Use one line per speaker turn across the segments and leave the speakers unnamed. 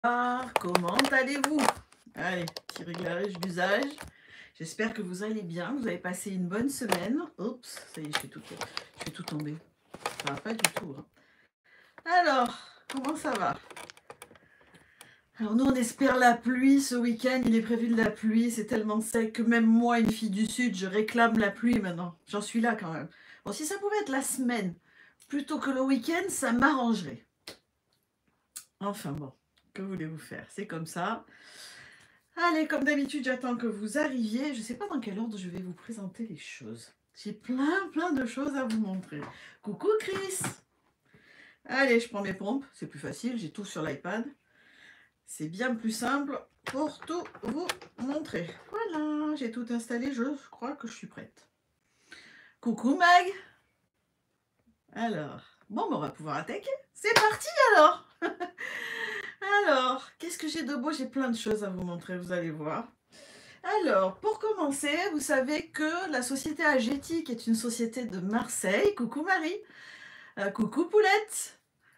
Comment allez-vous? Allez, petit réglage d'usage. J'espère que vous allez bien, vous avez passé une bonne semaine. Oups, ça y est, je fais tout tomber. Ça va pas du tout, hein. Alors, comment ça va? Alors nous, on espère la pluie ce week-end. Il est prévu de la pluie. C'est tellement sec que même moi, une fille du Sud, je réclame la pluie maintenant. J'en suis là quand même. Bon, si ça pouvait être la semaine plutôt que le week-end, ça m'arrangerait. Enfin bon, que voulez-vous faire? C'est comme ça. Allez, comme d'habitude, j'attends que vous arriviez. Je ne sais pas dans quel ordre je vais vous présenter les choses. J'ai plein de choses à vous montrer. Coucou Chris! Allez, je prends mes pompes, c'est plus facile, j'ai tout sur l'iPad. C'est bien plus simple pour tout vous montrer. Voilà, j'ai tout installé, je crois que je suis prête. Coucou Mag! Alors, bon, on va pouvoir attaquer. C'est parti alors! Alors, qu'est-ce que j'ai de beau? J'ai plein de choses à vous montrer, vous allez voir. Alors, pour commencer, vous savez que la société Agetic est une société de Marseille. Coucou Marie, coucou Poulette.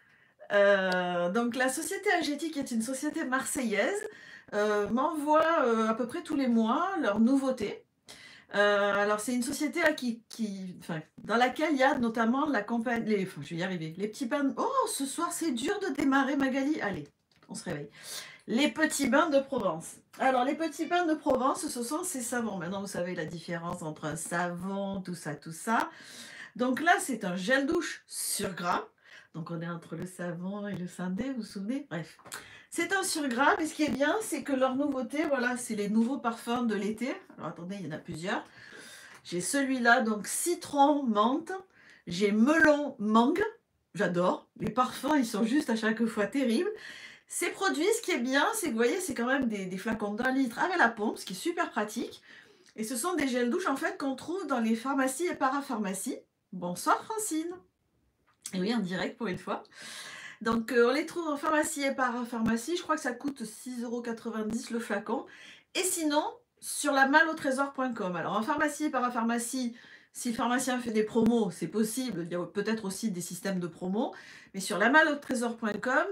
Donc la société Agetic est une société marseillaise, m'envoie à peu près tous les mois leurs nouveautés. Alors c'est une société dans laquelle il y a notamment la campagne, je vais y arriver, les petits pains. Oh, ce soir c'est dur de démarrer Magali, allez, on se réveille. Les petits bains de Provence. Alors, les petits bains de Provence, ce sont ces savons. Maintenant, vous savez la différence entre un savon, tout ça, tout ça. Donc là, c'est un gel douche sur gras. Donc, on est entre le savon et le Sandé, vous vous souvenez? Bref. C'est un sur gras, mais ce qui est bien, c'est que leur nouveauté, voilà, c'est les nouveaux parfums de l'été. Alors, attendez, il y en a plusieurs. J'ai celui-là, donc citron, menthe. J'ai melon, mangue. J'adore. Les parfums, ils sont juste à chaque fois terribles. Ces produits, ce qui est bien, c'est que vous voyez, c'est quand même des flacons d'1 litre avec la pompe, ce qui est super pratique. Et ce sont des gels douche en fait qu'on trouve dans les pharmacies et parapharmacies. Bonsoir Francine. Et oui, en direct pour une fois. Donc on les trouve en pharmacie et parapharmacie. Je crois que ça coûte 6,90 € le flacon. Et sinon, sur la malautrésor.com. Alors en pharmacie et parapharmacie, si le pharmacien fait des promos, c'est possible. Il y a peut-être aussi des systèmes de promos. Mais sur la malautrésor.com,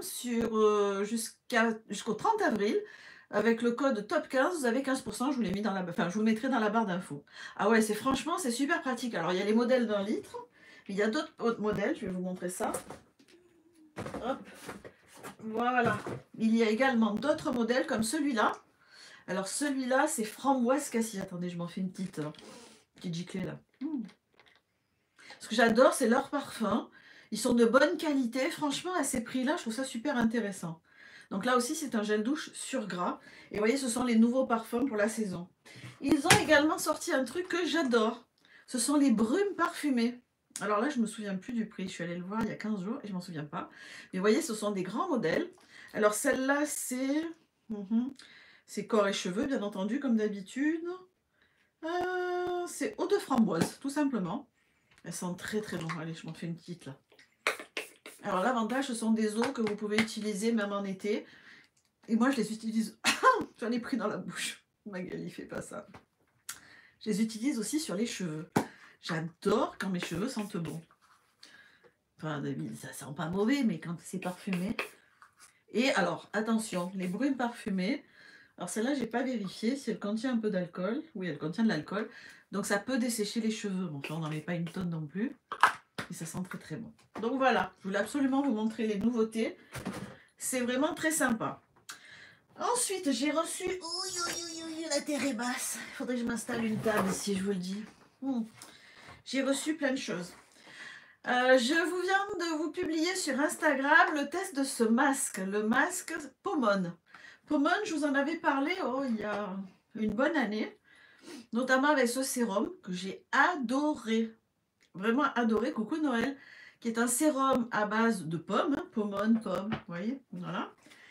jusqu'au 30 avril, avec le code TOP15, vous avez 15%. Je vous l'ai mis je vous le mettrai dans la barre d'infos. Ah ouais, franchement, c'est super pratique. Alors il y a les modèles d'1 litre. Il y a d'autres modèles, je vais vous montrer ça. Hop, voilà. Il y a également d'autres modèles comme celui-là. Alors celui-là, c'est framboise cassis. Attendez, je m'en fais une petite giclée là. Ce que j'adore, c'est leurs parfums. Ils sont de bonne qualité. Franchement, à ces prix-là, je trouve ça super intéressant. Donc là aussi, c'est un gel douche sur gras. Et vous voyez, ce sont les nouveaux parfums pour la saison. Ils ont également sorti un truc que j'adore. Ce sont les brumes parfumées. Alors là, je ne me souviens plus du prix. Je suis allée le voir il y a 15 jours et je ne m'en souviens pas. Mais vous voyez, ce sont des grands modèles. Alors celle-là, c'est corps et cheveux, bien entendu, comme d'habitude. C'est eau de framboise, tout simplement. Elles sont très bon. Allez, je m'en fais une petite là. Alors l'avantage, ce sont des eaux que vous pouvez utiliser même en été. Et moi, je les utilise... J'en ai pris dans la bouche. Magali, fais pas ça. Je les utilise aussi sur les cheveux. J'adore quand mes cheveux sentent bon. Enfin, ça sent pas mauvais, mais quand c'est parfumé. Et alors, attention, les brumes parfumées. Alors celle-là, j'ai pas vérifié si elle contient un peu d'alcool. Oui, elle contient de l'alcool. Donc ça peut dessécher les cheveux. Bon, enfin, on n'en met pas une tonne non plus. Et ça sent très bon. Donc voilà, je voulais absolument vous montrer les nouveautés. C'est vraiment très sympa. Ensuite, j'ai reçu... la terre est basse. Il faudrait que je m'installe une table ici, je vous le dis. J'ai reçu plein de choses. Je vous viens de vous publier sur Instagram le test de ce masque, le masque Pomone. Pomone, je vous en avais parlé il y a une bonne année, notamment avec ce sérum que j'ai adoré, vraiment adoré, coucou Noël, qui est un sérum à base de pommes, Pomone, pomme, vous voyez, voilà.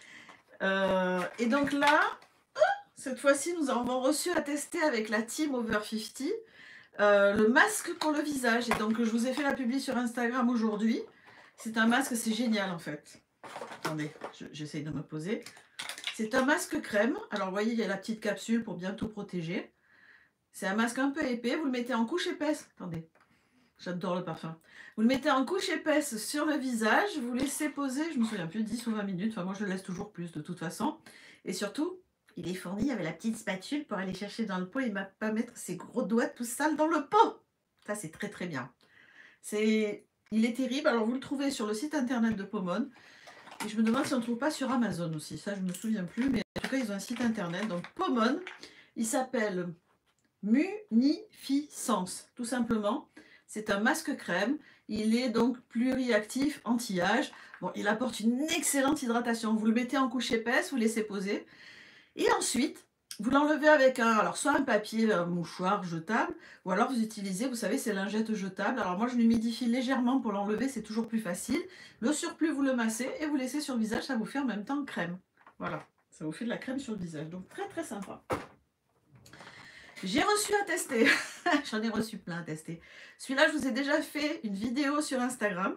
Et donc là, cette fois-ci, nous avons reçu à tester avec la team Over 50 le masque pour le visage. Et donc, je vous ai fait la publi sur Instagram aujourd'hui. C'est un masque, c'est génial en fait. Attendez, j'essaye de me poser. C'est un masque crème. Alors, vous voyez, il y a la petite capsule pour bien tout protéger. C'est un masque un peu épais. Vous le mettez en couche épaisse. Attendez, J'adore le parfum. Vous le mettez en couche épaisse sur le visage, vous laissez poser, je me souviens plus, 10 ou 20 minutes. Enfin, moi, je le laisse toujours plus de toute façon. Et surtout, il est fourni avec la petite spatule pour aller chercher dans le pot et pas mettre ses gros doigts tout sales dans le pot. Ça, c'est très très bien. Il est terrible. Alors, vous le trouvez sur le site internet de Pomone. Et je me demande si on ne trouve pas sur Amazon aussi. Ça, je ne me souviens plus. Mais en tout cas, ils ont un site internet. Donc, Pomone, il s'appelle Munificence, tout simplement. C'est un masque crème. Il est donc pluriactif, anti-âge. Bon, il apporte une excellente hydratation. Vous le mettez en couche épaisse, vous laissez poser. Et ensuite, vous l'enlevez avec alors soit un papier un mouchoir jetable, ou alors vous utilisez, vous savez, ces lingettes jetables. Alors moi, je l'humidifie légèrement pour l'enlever, c'est toujours plus facile. Le surplus, vous le massez et vous laissez sur le visage, ça vous fait en même temps crème. Voilà, ça vous fait de la crème sur le visage. Donc très très sympa. J'ai reçu à tester. J'en ai reçu plein à tester. Celui-là, je vous ai déjà fait une vidéo sur Instagram.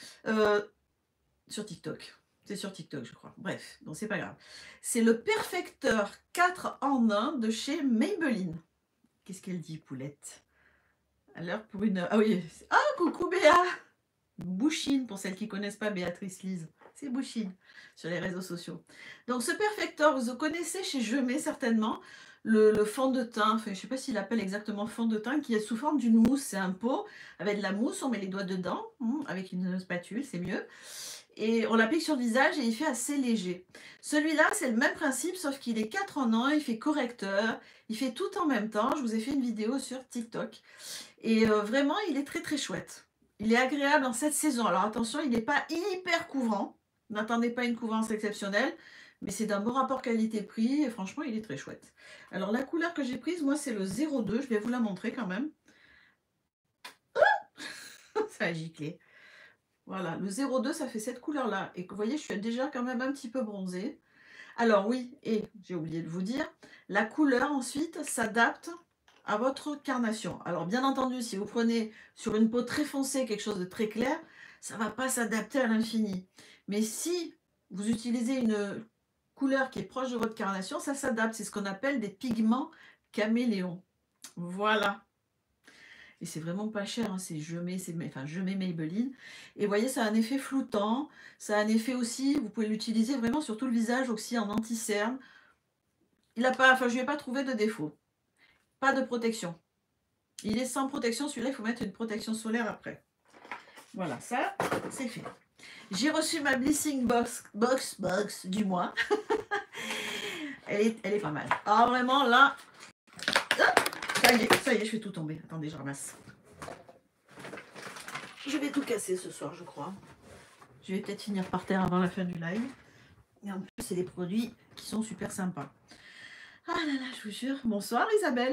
Sur TikTok. C'est sur TikTok, je crois. Bref, bon, c'est pas grave. C'est le Perfecteur 4 en 1 de chez Maybelline. Qu'est-ce qu'elle dit, Poulette? Alors, pour une... Ah oui. Ah, coucou Béa! Bouchine, pour celles qui ne connaissent pas Béatrice Lise. C'est Bouchine sur les réseaux sociaux. Donc, ce Perfecteur, vous le connaissez chez Je Mets certainement. Le fond de teint, enfin, je ne sais pas s'il appelle exactement fond de teint, qui est sous forme d'une mousse. C'est un pot avec de la mousse, on met les doigts dedans, avec une spatule, c'est mieux. Et on l'applique sur le visage et il fait assez léger. Celui-là, c'est le même principe, sauf qu'il est 4 en 1, il fait correcteur, il fait tout en même temps. Je vous ai fait une vidéo sur TikTok. Et vraiment, il est très très chouette. Il est agréable en cette saison. Alors attention, il n'est pas hyper couvrant. N'attendez pas une couvrance exceptionnelle. Mais c'est d'un bon rapport qualité-prix et franchement, il est très chouette. Alors la couleur que j'ai prise, moi, c'est le 02. Je vais vous la montrer quand même. Ça a giclé. Voilà, le 02, ça fait cette couleur-là. Et vous voyez, je suis déjà quand même un petit peu bronzée. Alors oui, et j'ai oublié de vous dire, la couleur ensuite s'adapte à votre carnation. Alors bien entendu, si vous prenez sur une peau très foncée quelque chose de très clair, ça ne va pas s'adapter à l'infini. Mais si vous utilisez une couleur qui est proche de votre carnation, ça s'adapte. C'est ce qu'on appelle des pigments caméléons. Voilà. Et c'est vraiment pas cher, hein. Je mets Maybelline. Et vous voyez, ça a un effet floutant. Ça a un effet aussi, vous pouvez l'utiliser vraiment sur tout le visage aussi en anti-cerne. Je ne lui ai pas trouvé de défaut. Pas de protection. Il est sans protection. Celui-là, il faut mettre une protection solaire après. Voilà, ça, c'est fait. J'ai reçu ma Blissing box du mois. elle est pas mal. Ah, vraiment, là... Ça y est, je fais tout tomber. Attendez, je ramasse. Je vais tout casser ce soir, je crois. Je vais peut-être finir par terre avant la fin du live. Et en plus, c'est des produits qui sont super sympas. Ah là là, je vous jure. Bonsoir Isabelle.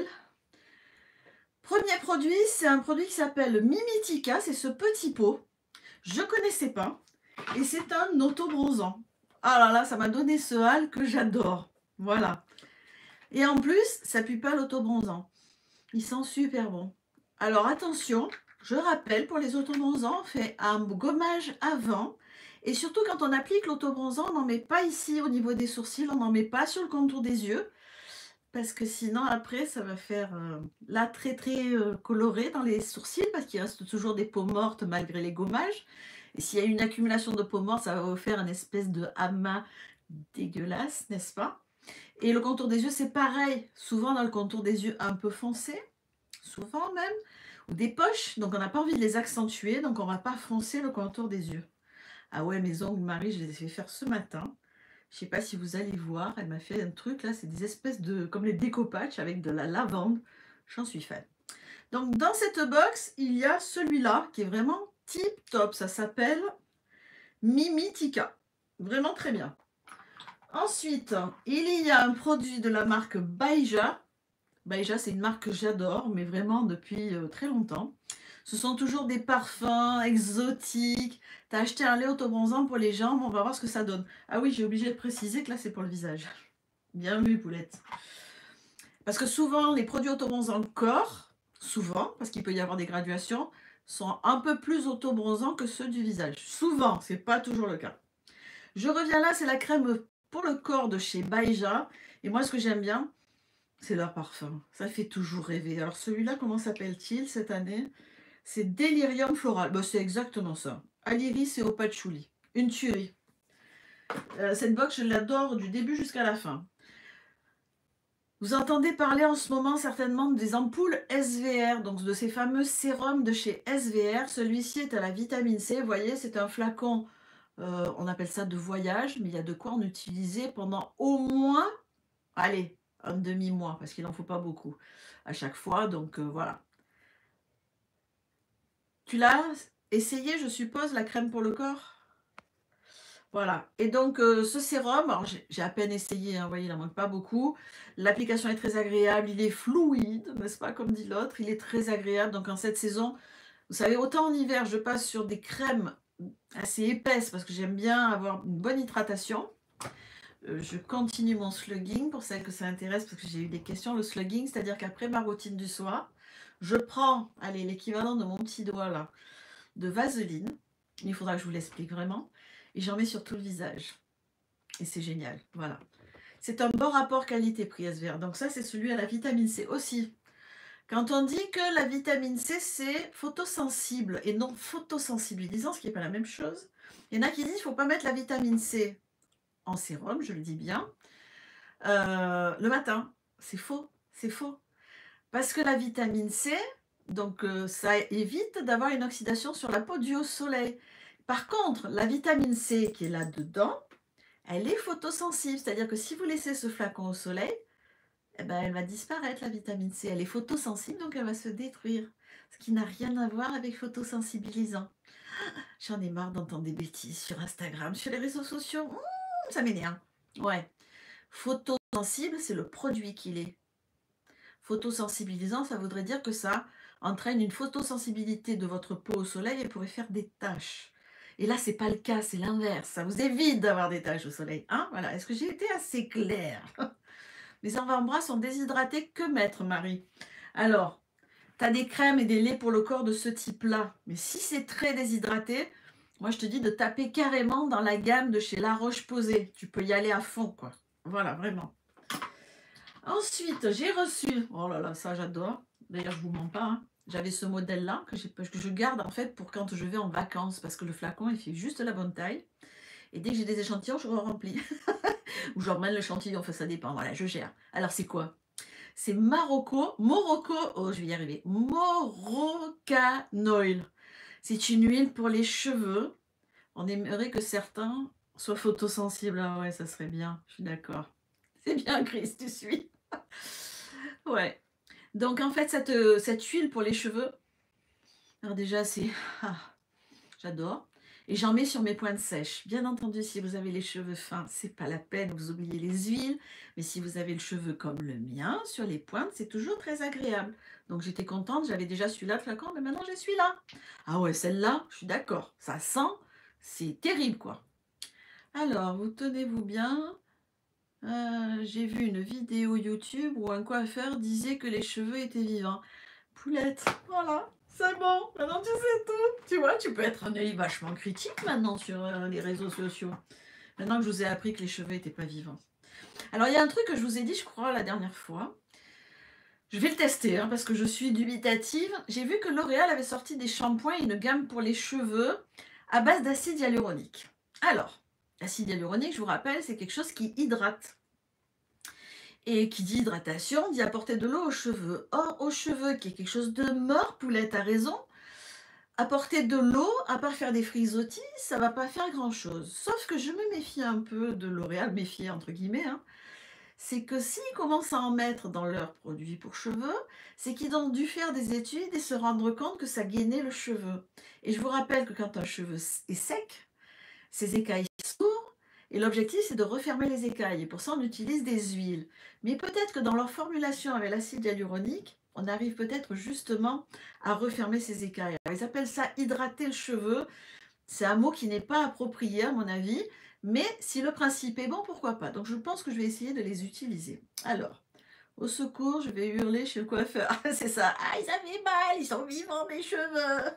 Premier produit, c'est un produit qui s'appelle Mimitica. C'est ce petit pot. Je ne connaissais pas. Et c'est un auto-bronzant. Ah là là, ça m'a donné ce hâle que j'adore. Voilà. Et en plus, ça pue pas l'auto-bronzant. Il sent super bon. Alors attention, je rappelle, pour les auto-bronzants, on fait un gommage avant. Et surtout, quand on applique l'auto-bronzant, on n'en met pas ici au niveau des sourcils, on n'en met pas sur le contour des yeux. Parce que sinon, après, ça va faire là très coloré dans les sourcils, parce qu'il reste toujours des peaux mortes malgré les gommages. Et s'il y a une accumulation de peaux mortes, ça va vous faire une espèce de amas dégueulasse, n'est-ce pas? Et le contour des yeux, c'est pareil. Souvent dans le contour des yeux un peu foncé, souvent même, ou des poches. Donc on n'a pas envie de les accentuer, donc on ne va pas foncer le contour des yeux. Ah ouais, mes ongles, Marie, je les ai fait faire ce matin. Je ne sais pas si vous allez voir, elle m'a fait un truc là, c'est des espèces de, comme les découpages avec de la lavande. J'en suis fan. Donc dans cette box, il y a celui-là qui est vraiment tip top. Ça s'appelle Mimitica. Vraiment très bien. Ensuite, il y a un produit de la marque Baija. Baija, c'est une marque que j'adore, mais vraiment depuis très longtemps. Ce sont toujours des parfums exotiques. Tu as acheté un lait auto-bronzant pour les jambes, on va voir ce que ça donne. Ah oui, j'ai oublié de préciser que là, c'est pour le visage. Bien vu, Poulette. Parce que souvent, les produits auto-bronzants corps, souvent, parce qu'il peut y avoir des graduations, sont un peu plus auto-bronzants que ceux du visage. Souvent, c'est pas toujours le cas. Je reviens là, c'est la crème pour le corps de chez Baija. Et moi, ce que j'aime bien, c'est leur parfum. Ça fait toujours rêver. Alors celui-là, comment s'appelle-t-il cette année? C'est Délirium Floral. Bah, c'est exactement ça. À l'iris et au patchouli. Une tuerie. Cette box, je l'adore du début jusqu'à la fin. Vous entendez parler en ce moment certainement des ampoules SVR, donc de ces fameux sérums de chez SVR. Celui-ci est à la vitamine C. Vous voyez, c'est un flacon, on appelle ça de voyage, mais il y a de quoi en utiliser pendant au moins, allez, un demi-mois, parce qu'il n'en faut pas beaucoup à chaque fois. Donc voilà. Tu l'as essayé, je suppose, la crème pour le corps? Voilà. Et donc, ce sérum, alors j'ai à peine essayé, hein, vous voyez, il n'en manque pas beaucoup. L'application est très agréable, il est fluide, n'est-ce pas, comme dit l'autre, il est très agréable. Donc, en cette saison, vous savez, autant en hiver, je passe sur des crèmes assez épaisses parce que j'aime bien avoir une bonne hydratation. Je continue mon slugging pour celles que ça intéresse parce que j'ai eu des questions. Le slugging, c'est-à-dire qu'après ma routine du soir, je prends, allez, l'équivalent de mon petit doigt là, de vaseline. Il faudra que je vous l'explique vraiment. Et j'en mets sur tout le visage. Et c'est génial, voilà. C'est un bon rapport qualité-prix SVR. Donc ça, c'est celui à la vitamine C aussi. Quand on dit que la vitamine C, c'est photosensible et non photosensibilisant, ce qui n'est pas la même chose. Il y en a qui disent qu'il ne faut pas mettre la vitamine C en sérum, je le dis bien, le matin. C'est faux, c'est faux. Parce que la vitamine C, donc ça évite d'avoir une oxydation sur la peau due au soleil. Par contre, la vitamine C qui est là-dedans, elle est photosensible. C'est-à-dire que si vous laissez ce flacon au soleil, eh ben, elle va disparaître, la vitamine C. Elle est photosensible, donc elle va se détruire. Ce qui n'a rien à voir avec photosensibilisant. J'en ai marre d'entendre des bêtises sur Instagram, sur les réseaux sociaux. Ça m'énerve. Ouais. Photosensible, c'est le produit qu'il est. Photosensibilisant, ça voudrait dire que ça entraîne une photosensibilité de votre peau au soleil et pourrait faire des taches. Et là, c'est pas le cas, c'est l'inverse. Ça vous évite d'avoir des taches au soleil. Hein, voilà. Est-ce que j'ai été assez claire? Les avant-bras sont déshydratés que maître, Marie. Alors, tu as des crèmes et des laits pour le corps de ce type-là. Mais si c'est très déshydraté, moi, je te dis de taper carrément dans la gamme de chez La Roche-Posay. Tu peux y aller à fond, quoi. Voilà, vraiment. Ensuite, j'ai reçu, oh là là, ça j'adore, d'ailleurs je ne vous mens pas, hein. J'avais ce modèle-là que je garde en fait pour quand je vais en vacances, parce que le flacon il fait juste la bonne taille, et dès que j'ai des échantillons, je re-remplis, ou je remets l'échantillon, enfin ça dépend, voilà, je gère. Alors c'est quoi? C'est Morocco, oh je vais y arriver, Morocanoil. C'est une huile pour les cheveux, on aimerait que certains soient photosensibles, ah ouais, ça serait bien, je suis d'accord. C'est bien Chris, tu suis. Ouais. Donc en fait, cette huile pour les cheveux, alors déjà c'est... Ah, j'adore. Et j'en mets sur mes pointes sèches. Bien entendu, si vous avez les cheveux fins, c'est pas la peine, vous oubliez les huiles. Mais si vous avez le cheveu comme le mien, sur les pointes, c'est toujours très agréable. Donc j'étais contente, j'avais déjà celui-là, le flacon, mais maintenant j'ai celui-là. Ah ouais, celle-là, je suis d'accord. Ça sent, c'est terrible quoi. Alors, vous tenez-vous bien. J'ai vu une vidéo YouTube où un coiffeur disait que les cheveux étaient vivants. Poulette, voilà, c'est bon, maintenant tu sais tout. Tu vois, tu peux être un œil vachement critique maintenant sur les réseaux sociaux. Maintenant que je vous ai appris que les cheveux n'étaient pas vivants. Alors, il y a un truc que je vous ai dit, je crois, la dernière fois. Je vais le tester, hein, parce que je suis dubitative. J'ai vu que L'Oréal avait sorti des shampoings et une gamme pour les cheveux à base d'acide hyaluronique. Alors, l'acide hyaluronique, je vous rappelle, c'est quelque chose qui hydrate. Et qui dit hydratation, dit apporter de l'eau aux cheveux. Or, aux cheveux, qui est quelque chose de mort, Poulette a raison, apporter de l'eau, à part faire des frisottis, ça va pas faire grand-chose. Sauf que je me méfie un peu de L'Oréal, méfier entre guillemets, hein, c'est que s'ils commencent à en mettre dans leurs produits pour cheveux, c'est qu'ils ont dû faire des études et se rendre compte que ça gainait le cheveu. Et je vous rappelle que quand un cheveu est sec, ses écailles s'ouvrent, et l'objectif, c'est de refermer les écailles. Et pour ça, on utilise des huiles. Mais peut-être que dans leur formulation avec l'acide hyaluronique, on arrive peut-être justement à refermer ces écailles. Alors, ils appellent ça hydrater le cheveu. C'est un mot qui n'est pas approprié à mon avis. Mais si le principe est bon, pourquoi pas? Donc je pense que je vais essayer de les utiliser. Alors, au secours, je vais hurler chez le coiffeur. C'est ça. Ah, ils avaient mal, ils sont vivants mes cheveux.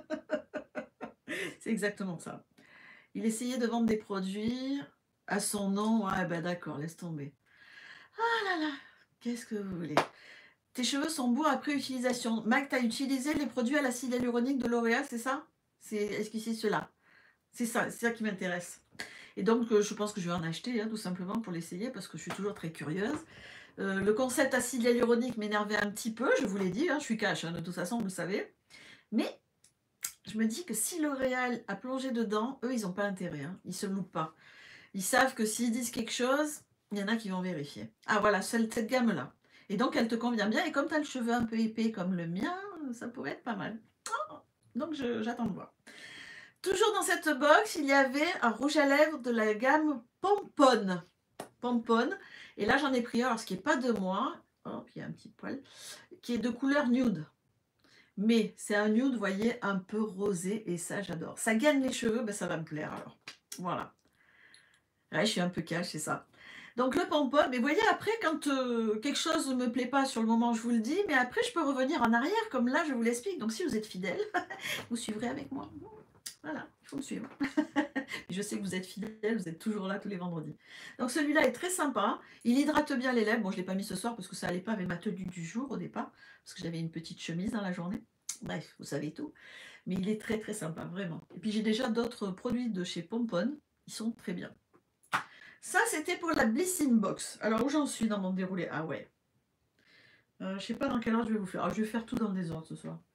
C'est exactement ça. Il essayait de vendre des produits à son nom. Ah ben d'accord, laisse tomber. Ah là là, qu'est-ce que vous voulez? Tes cheveux sont beaux après utilisation. Mac, tu as utilisé les produits à l'acide hyaluronique de L'Oréal, c'est ça? Est-ce que c'est cela? C'est ça qui m'intéresse. Et donc, je pense que je vais en acheter, hein, tout simplement, pour l'essayer, parce que je suis toujours très curieuse. Le concept acide hyaluronique m'énervait un petit peu, je vous l'ai dit, hein, je suis cash, hein, de toute façon, vous le savez. Mais je me dis que si L'Oréal a plongé dedans, eux, ils n'ont pas intérêt, hein, ils ne se loupent pas. Ils savent que s'ils disent quelque chose, il y en a qui vont vérifier. Ah voilà, cette gamme-là. Et donc, elle te convient bien. Et comme tu as le cheveu un peu épais comme le mien, ça pourrait être pas mal. Donc, j'attends de voir. Toujours dans cette box, il y avait un rouge à lèvres de la gamme Pompone. Pompone. Et là, j'en ai pris un, alors ce qui n'est pas de moi. Oh, il y a un petit poil. Qui est de couleur nude. Mais c'est un nude, vous voyez, un peu rosé. Et ça, j'adore. Ça gagne les cheveux, ben, ça va me plaire alors. Voilà. Ouais, je suis un peu cash, c'est ça. Donc le pompon, mais vous voyez, après, quand quelque chose ne me plaît pas sur le moment, je vous le dis, mais après, je peux revenir en arrière, comme là, je vous l'explique. Donc si vous êtes fidèle, vous suivrez avec moi. Voilà, il faut me suivre. Je sais que vous êtes fidèle, vous êtes toujours là tous les vendredis. Donc celui-là est très sympa, il hydrate bien les lèvres. Bon, je ne l'ai pas mis ce soir parce que ça n'allait pas avec ma tenue du jour au départ, parce que j'avais une petite chemise dans la journée. Bref, vous savez tout. Mais il est très très sympa, vraiment. Et puis j'ai déjà d'autres produits de chez Pompon, ils sont très bien. Ça, c'était pour la Blissing Box. Alors, où j'en suis dans mon déroulé? Ah ouais. Je sais pas dans quel ordre je vais vous faire. Alors, je vais faire tout dans le désordre ce soir.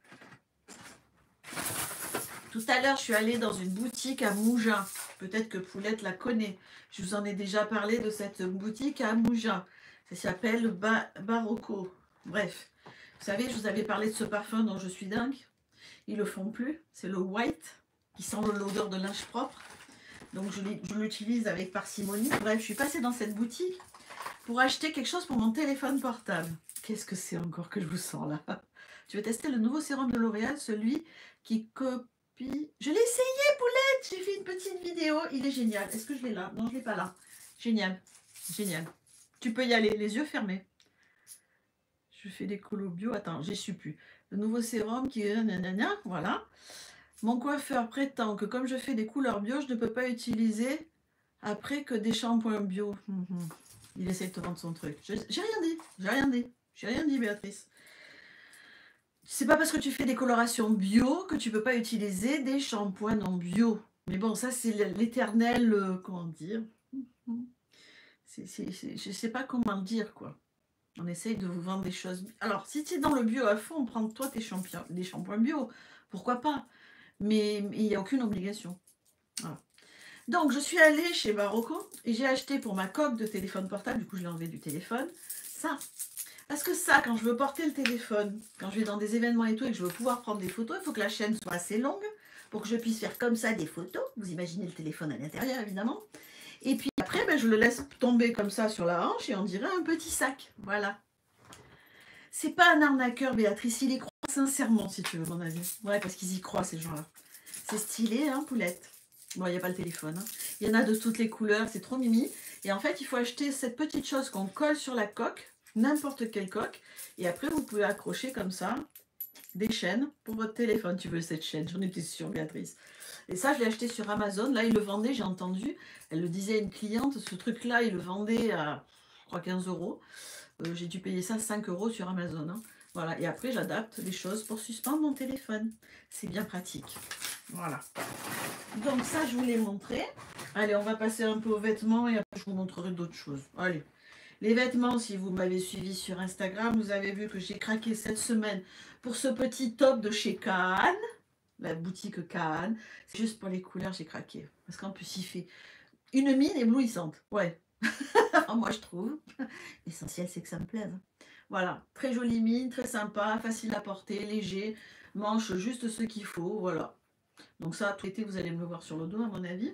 Tout à l'heure, je suis allée dans une boutique à Mougins. Peut-être que Poulette la connaît. Je vous en ai déjà parlé de cette boutique à Mougins. Ça s'appelle Barocco. Bref. Vous savez, je vous avais parlé de ce parfum dont je suis dingue. Ils le font plus. C'est le White, qui sent l'odeur de linge propre. Donc je l'utilise avec parcimonie. Bref, je suis passée dans cette boutique pour acheter quelque chose pour mon téléphone portable. Qu'est-ce que c'est encore que je vous sens là? Tu veux tester le nouveau sérum de L'Oréal, celui qui copie... Je l'ai essayé, Poulette. J'ai fait une petite vidéo. Il est génial. Est-ce que je l'ai là? Non, je ne l'ai pas là. Génial. Génial. Tu peux y aller, les yeux fermés. Je fais des colos bio. Attends, j'ai su plus. Le nouveau sérum qui est... Voilà. Mon coiffeur prétend que comme je fais des couleurs bio, je ne peux pas utiliser après que des shampoings bio. Il essaie de te vendre son truc. J'ai rien dit. J'ai rien dit. J'ai rien dit, Béatrice. C'est pas parce que tu fais des colorations bio que tu peux pas utiliser des shampoings non bio. Mais bon, ça c'est l'éternel... comment dire? Je sais pas comment le dire, quoi. On essaye de vous vendre des choses... Alors, si tu es dans le bio à fond, prends-toi des shampoings bio. Pourquoi pas? Mais il n'y a aucune obligation. Voilà. Donc, je suis allée chez Barocco et j'ai acheté pour ma coque de téléphone portable, du coup, je l'ai enlevé du téléphone, ça. Parce que ça, quand je veux porter le téléphone, quand je vais dans des événements et tout, et que je veux pouvoir prendre des photos, il faut que la chaîne soit assez longue pour que je puisse faire comme ça des photos. Vous imaginez le téléphone à l'intérieur, évidemment. Et puis après, ben, je le laisse tomber comme ça sur la hanche et on dirait un petit sac. Voilà. C'est pas un arnaqueur, Béatrice, il y croit sincèrement, si tu veux, mon avis. Ouais, parce qu'ils y croient, ces gens-là. C'est stylé, hein, Poulette? Bon, il n'y a pas le téléphone. Hein. Il y en a de toutes les couleurs, c'est trop mimi. Et en fait, il faut acheter cette petite chose qu'on colle sur la coque, n'importe quelle coque. Et après, vous pouvez accrocher comme ça des chaînes pour votre téléphone. Tu veux cette chaîne? J'en étais sûre, Béatrice. Et ça, je l'ai acheté sur Amazon. Là, il le vendait, j'ai entendu. Elle le disait à une cliente. Ce truc-là, il le vendait à, je crois, 15 €. J'ai dû payer ça 5 € sur Amazon. Hein. Voilà. Et après, j'adapte les choses pour suspendre mon téléphone. C'est bien pratique. Voilà. Donc ça, je vous l'ai montré. Allez, on va passer un peu aux vêtements et après, je vous montrerai d'autres choses. Allez. Les vêtements, si vous m'avez suivi sur Instagram, vous avez vu que j'ai craqué cette semaine pour ce petit top de chez Kaan. La boutique Kaan. C'est juste pour les couleurs, j'ai craqué. Parce qu'en plus, il fait une mine éblouissante. Ouais. Moi, je trouve. L'essentiel, c'est que ça me plaise. Voilà. Très jolie mine, très sympa, facile à porter, léger. Manche juste ce qu'il faut. Voilà. Donc ça, tout l'été, vous allez me le voir sur le dos, à mon avis.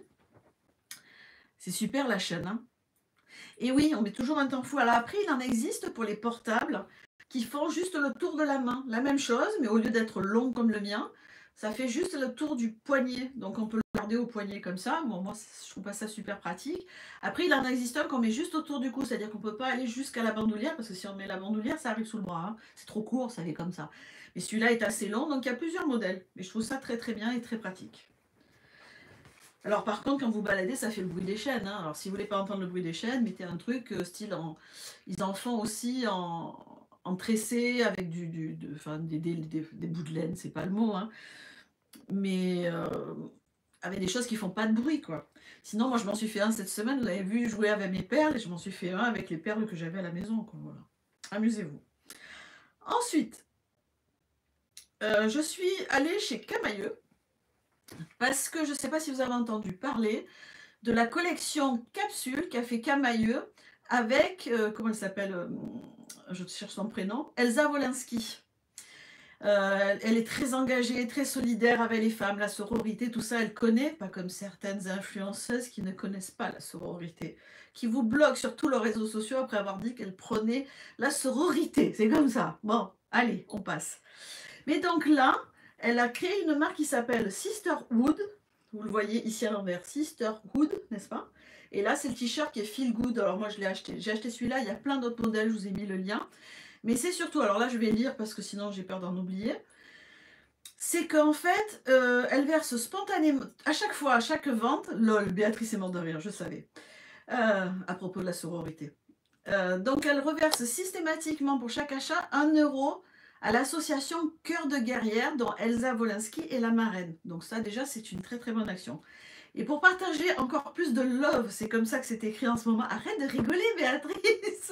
C'est super la chaîne. Hein. Et oui, on met toujours un temps fou. Alors après, il en existe pour les portables qui font juste le tour de la main. La même chose, mais au lieu d'être long comme le mien, ça fait juste le tour du poignet. Donc on peut le garder au poignet comme ça. Bon, moi, je trouve pas ça super pratique. Après, il en existe un qu'on met juste autour du cou. C'est-à-dire qu'on peut pas aller jusqu'à la bandoulière, parce que si on met la bandoulière, ça arrive sous le bras. Hein. C'est trop court, ça fait comme ça. Mais celui-là est assez long, donc il y a plusieurs modèles. Mais je trouve ça très très bien et très pratique. Alors par contre, quand vous baladez, ça fait le bruit des chaînes. Alors si vous voulez pas entendre le bruit des chaînes, mettez un truc style ils en font aussi en tressé avec enfin, des bouts de laine, c'est pas le mot, hein, mais avec des choses qui font pas de bruit, quoi. Sinon, moi, je m'en suis fait un cette semaine. Vous avez vu jouer avec mes perles et je m'en suis fait un avec les perles que j'avais à la maison, quoi. Voilà. Amusez-vous. Ensuite, je suis allée chez Camaïeu parce que je ne sais pas si vous avez entendu parler de la collection capsule qu'a fait Camaïeu avec, comment elle s'appelle, je cherche son prénom, Elsa Wolinski. Elle est très engagée, très solidaire avec les femmes, la sororité, tout ça, elle connaît, pas comme certaines influenceuses qui ne connaissent pas la sororité, qui vous bloquent sur tous leurs réseaux sociaux après avoir dit qu'elles prenaient la sororité. C'est comme ça. Bon, allez, on passe. Mais donc là, elle a créé une marque qui s'appelle Sisterhood. Vous le voyez ici à l'envers, Sisterhood, n'est-ce pas? Et là, c'est le t-shirt qui est Feel Good. Alors moi, je l'ai acheté. J'ai acheté celui-là, il y a plein d'autres modèles, je vous ai mis le lien. Mais c'est surtout, alors là je vais lire parce que sinon j'ai peur d'en oublier, c'est qu'en fait, elle verse spontanément, à chaque fois, à chaque vente, lol, Béatrice est morte de rire, je savais, à propos de la sororité. Donc elle reverse systématiquement pour chaque achat 1 euro à l'association Cœur de Guerrière dont Elsa Wolinski est la marraine. Donc ça déjà c'est une très très bonne action. Et pour partager encore plus de love, c'est comme ça que c'est écrit en ce moment, arrête de rigoler Béatrice.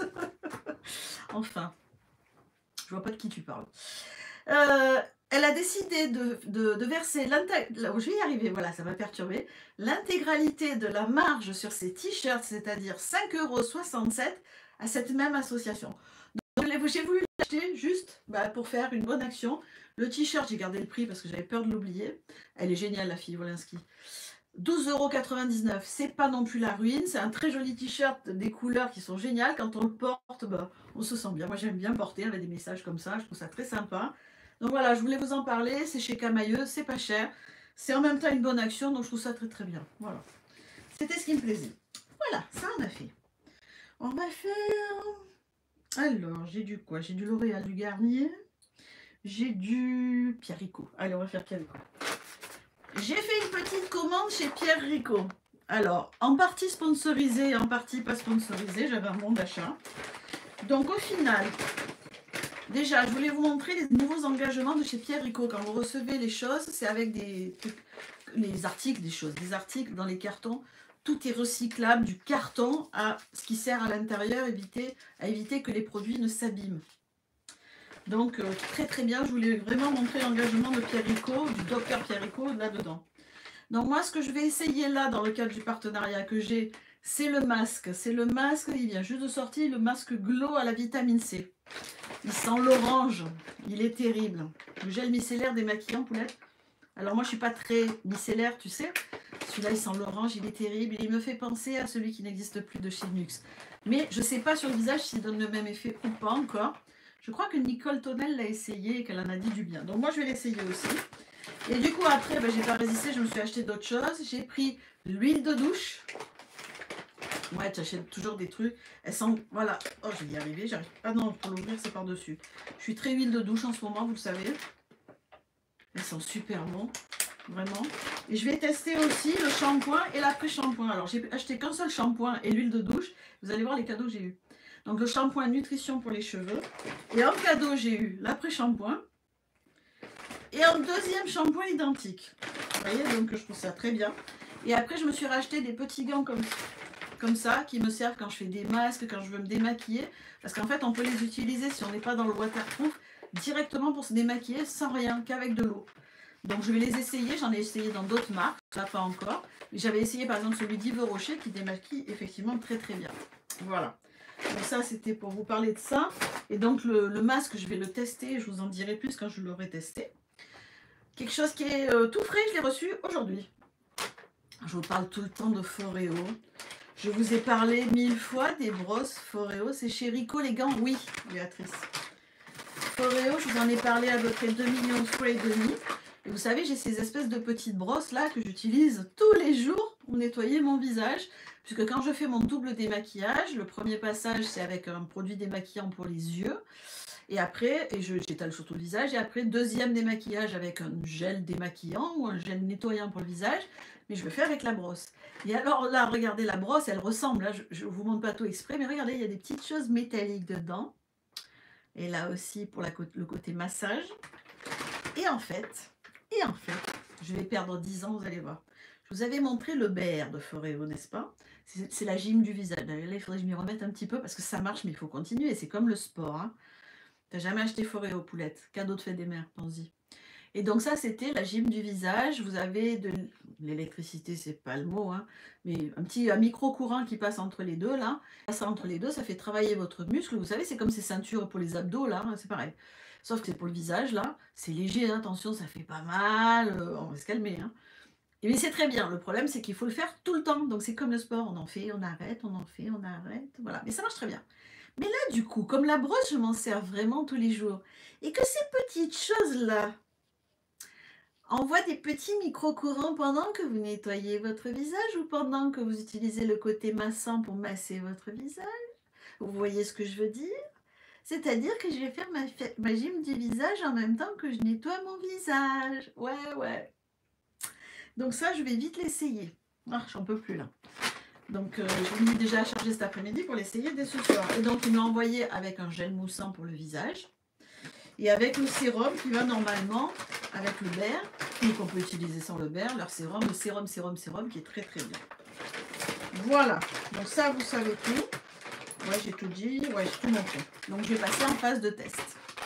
Enfin. Je vois pas de qui tu parles. Elle a décidé de verser je vais y arriver, voilà, ça m'a perturbé, l'intégralité de la marge sur ses t-shirts, c'est-à-dire 5,67 € à cette même association. Donc j'ai voulu l'acheter juste pour faire une bonne action. Le t-shirt, j'ai gardé le prix parce que j'avais peur de l'oublier. Elle est géniale, la fille Wolinski. 12,99 €, c'est pas non plus la ruine, c'est un très joli t-shirt, des couleurs qui sont géniales, quand on le porte, on se sent bien, moi j'aime bien porter avec des messages comme ça, je trouve ça très sympa. Donc voilà, je voulais vous en parler, c'est chez Camaïeu, c'est pas cher, c'est en même temps une bonne action, donc je trouve ça très très bien, voilà. C'était ce qui me plaisait. Voilà, ça on a fait. On va faire... Alors, j'ai du quoi? J'ai du L'Oréal, du Garnier, j'ai du Pierre Rico. Allez, on va faire Pierre Rico. J'ai fait une petite commande chez Pierre Rico. Alors, en partie sponsorisée, en partie pas sponsorisée, j'avais un bon d'achat. Donc au final, déjà, je voulais vous montrer les nouveaux engagements de chez Pierre Rico. Quand vous recevez les choses, c'est avec les articles, des articles dans les cartons. Tout est recyclable, du carton à ce qui sert à l'intérieur, à éviter que les produits ne s'abîment. Donc très très bien, je voulais vraiment montrer l'engagement de Pierre Rico, du docteur Pierre Rico là-dedans. Donc moi ce que je vais essayer là dans le cadre du partenariat que j'ai, c'est le masque. C'est le masque, il vient juste de sortir, le masque Glow à la vitamine C. Il sent l'orange, il est terrible. Le gel micellaire démaquillant Poulette. Alors moi je suis pas très micellaire, tu sais. Celui-là il sent l'orange, il est terrible. Il me fait penser à celui qui n'existe plus de chez Nux. Mais je sais pas sur le visage s'il donne le même effet ou pas encore. Je crois que Nicole Tonnel l'a essayé et qu'elle en a dit du bien. Donc moi, je vais l'essayer aussi. Et du coup, après, j'ai pas résisté, je me suis acheté d'autres choses. J'ai pris l'huile de douche. Ouais, tu achètes toujours des trucs. Elles sont... Voilà. Oh, je vais y arriver. J'arrive. Ah non, pour l'ouvrir, c'est par-dessus. Je suis très huile de douche en ce moment, vous le savez. Elles sont super bons. Vraiment. Et je vais tester aussi le shampoing et l'après-shampoing. Alors, j'ai acheté qu'un seul shampoing et l'huile de douche. Vous allez voir les cadeaux que j'ai eu. Donc le shampoing nutrition pour les cheveux. Et en cadeau, j'ai eu l'après-shampoing. Et un deuxième shampoing identique. Vous voyez, donc je trouve ça très bien. Et après, je me suis racheté des petits gants comme ça, qui me servent quand je fais des masques, quand je veux me démaquiller. Parce qu'en fait, on peut les utiliser, si on n'est pas dans le waterproof, directement pour se démaquiller sans rien, qu'avec de l'eau. Donc je vais les essayer, j'en ai essayé dans d'autres marques, ça pas encore. J'avais essayé par exemple celui d'Yves Rocher qui démaquille effectivement très très bien. Voilà. Donc ça c'était pour vous parler de ça. Et donc le masque je vais le tester, je vous en dirai plus quand je l'aurai testé. Quelque chose qui est tout frais, je l'ai reçu aujourd'hui. Je vous parle tout le temps de Foreo. Je vous ai parlé 1000 fois des brosses Foreo. C'est chez Rico les gants, oui Béatrice. Foreo, je vous en ai parlé à peu près 2 millions de fois et demi. Et vous savez, j'ai ces espèces de petites brosses là que j'utilise tous les jours pour nettoyer mon visage. Puisque quand je fais mon double démaquillage, le premier passage c'est avec un produit démaquillant pour les yeux. Et après, j'étale sur tout le visage. Et après, deuxième démaquillage avec un gel démaquillant ou un gel nettoyant pour le visage. Mais je le fais avec la brosse. Et alors là, regardez la brosse, elle ressemble. Là, je ne vous montre pas tout exprès, mais regardez, il y a des petites choses métalliques dedans. Et là aussi pour le côté massage. Et en fait, je vais perdre 10 ans, vous allez voir. Je vous avais montré le BR de Foreo, n'est-ce pas? C'est la gym du visage. Là, il faudrait que je m'y remette un petit peu parce que ça marche, mais il faut continuer. C'est comme le sport. Hein. T'as jamais acheté Foreo, poulette? Cadeau de fête des mères, pense-y. Et donc ça, c'était la gym du visage. Vous avez de l'électricité, c'est pas le mot, hein, mais un micro-courant qui passe entre les deux, là. Ça, entre les deux, ça fait travailler votre muscle. Vous savez, c'est comme ces ceintures pour les abdos, là, hein, c'est pareil. Sauf que c'est pour le visage, là. C'est léger, hein, attention, ça fait pas mal. On va se calmer, hein. Mais c'est très bien. Le problème, c'est qu'il faut le faire tout le temps. Donc c'est comme le sport. On en fait, on arrête, on en fait, on arrête. Voilà. Mais ça marche très bien. Mais là, du coup, comme la brosse, je m'en sers vraiment tous les jours. Et que ces petites choses-là envoient des petits micro-courants pendant que vous nettoyez votre visage ou pendant que vous utilisez le côté massant pour masser votre visage. Vous voyez ce que je veux dire? C'est-à-dire que je vais faire ma gym du visage en même temps que je nettoie mon visage. Ouais, ouais. Donc ça, je vais vite l'essayer. Ah, j'en peux plus là. Donc je l'ai mis déjà à charger cet après-midi pour l'essayer dès ce soir. Et donc il m'a envoyé avec un gel moussant pour le visage. Et avec le sérum qui va normalement avec le beurre, ou qu'on peut utiliser sans le beurre, leur sérum, le sérum qui est très très bien. Voilà, donc ça vous savez tout. Ouais, j'ai tout dit, ouais, j'ai tout montré. Donc je vais passer en phase de test.